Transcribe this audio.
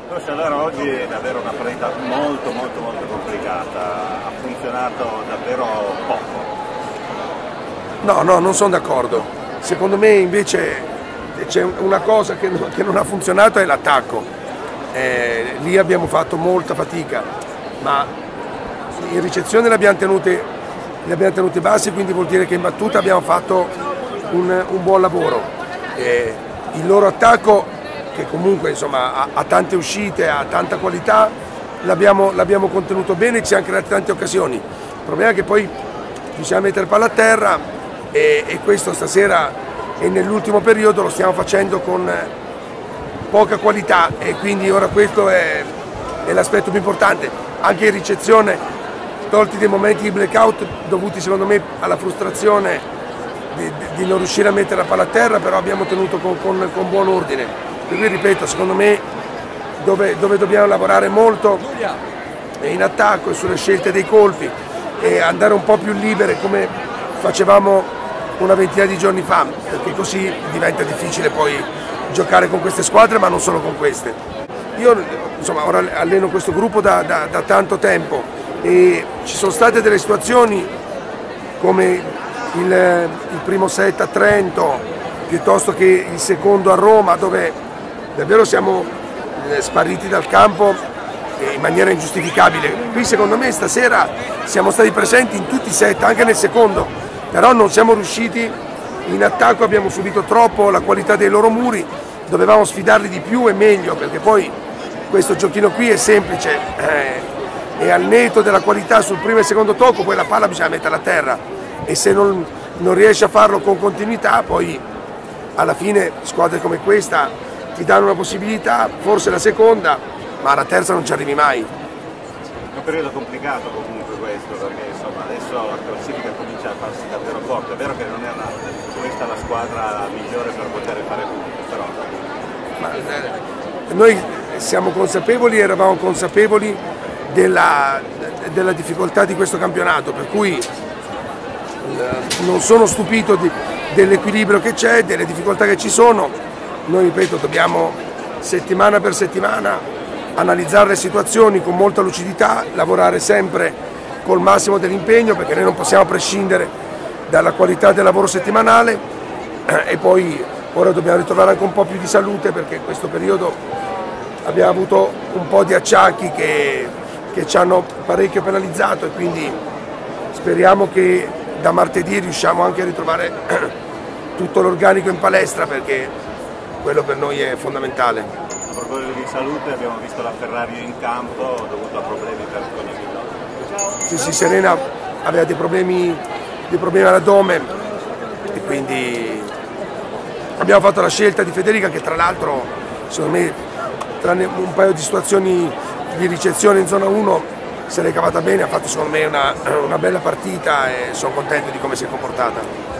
Forse allora oggi è davvero una partita molto complicata, ha funzionato davvero poco. No, non sono d'accordo. Secondo me invece c'è una cosa che non ha funzionato, è l'attacco. Lì abbiamo fatto molta fatica, ma in ricezione le abbiamo tenute bassi, quindi vuol dire che in battuta abbiamo fatto un buon lavoro. Il loro attacco, che comunque insomma ha tante uscite, ha tanta qualità, l'abbiamo contenuto bene, ci hanno creato tante occasioni. Il problema è che poi bisogna mettere palla a terra e questo stasera e nell'ultimo periodo lo stiamo facendo con poca qualità, e quindi ora questo è l'aspetto più importante. Anche in ricezione, tolti dei momenti di blackout dovuti secondo me alla frustrazione di non riuscire a mettere la palla a terra, però abbiamo tenuto con buon ordine. Per cui ripeto, secondo me dove dobbiamo lavorare molto è in attacco e sulle scelte dei colpi, e andare un po' più libere come facevamo una ventina di giorni fa, perché così diventa difficile poi giocare con queste squadre, ma non solo con queste. Io insomma ora alleno questo gruppo da tanto tempo e ci sono state delle situazioni come il primo set a Trento, piuttosto che il secondo a Roma, dove davvero siamo spariti dal campo in maniera ingiustificabile. Qui secondo me stasera siamo stati presenti in tutti i set, anche nel secondo, però non siamo riusciti in attacco, abbiamo subito troppo la qualità dei loro muri, dovevamo sfidarli di più e meglio, perché poi questo giochino qui è semplice, e al netto della qualità sul primo e secondo tocco poi la palla bisogna metterla a terra, e se non riesci a farlo con continuità poi alla fine squadre come questa ti danno una possibilità, forse la seconda, ma alla terza non ci arrivi mai. È un periodo complicato comunque questo, perché insomma adesso la classifica comincia a farsi davvero forte. È vero che non era questa la squadra migliore per poter fare punti, però noi siamo consapevoli, eravamo consapevoli della difficoltà di questo campionato, per cui non sono stupito dell'equilibrio che c'è, delle difficoltà che ci sono. Noi, ripeto, dobbiamo settimana per settimana analizzare le situazioni con molta lucidità, lavorare sempre col massimo dell'impegno, perché noi non possiamo prescindere dalla qualità del lavoro settimanale, e poi ora dobbiamo ritrovare anche un po' più di salute, perché in questo periodo abbiamo avuto un po' di acciacchi che ci hanno parecchio penalizzato, e quindi speriamo che da martedì riusciamo anche a ritrovare tutto l'organico in palestra, perché quello per noi è fondamentale. A proposito di salute, abbiamo visto la Ferrari in campo dovuto a problemi per disponibilità. Sì, Serena aveva dei problemi all'addome, e quindi abbiamo fatto la scelta di Federica, che tra l'altro secondo me, tranne un paio di situazioni di ricezione in zona 1, se l'è cavata bene, ha fatto secondo me una bella partita, e sono contento di come si è comportata.